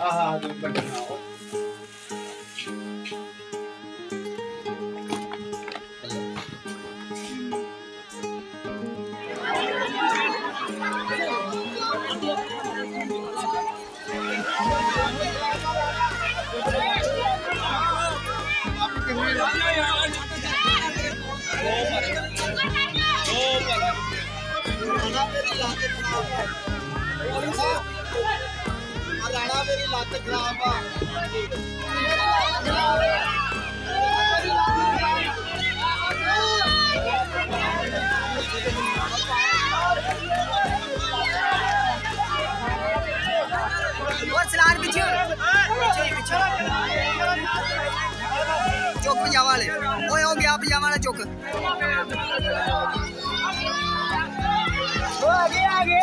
हाँ हाँ हाँ मेरी लात खराब पीछे चौक पजामा ले ओए हो गया पजामा वाला चौक आगे आगे